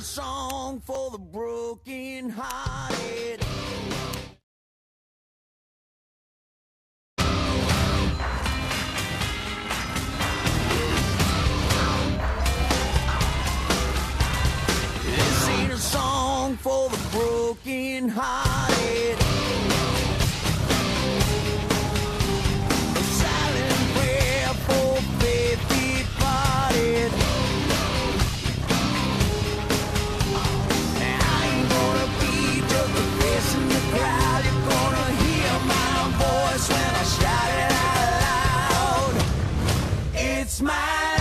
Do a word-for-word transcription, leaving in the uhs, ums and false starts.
song for the broken hearted. This ain't a song for the broken hearted. A silent prayer for faith departed. And I ain't gonna be just a face in the crowd. You're gonna hear my voice when I shout it out loud. It's my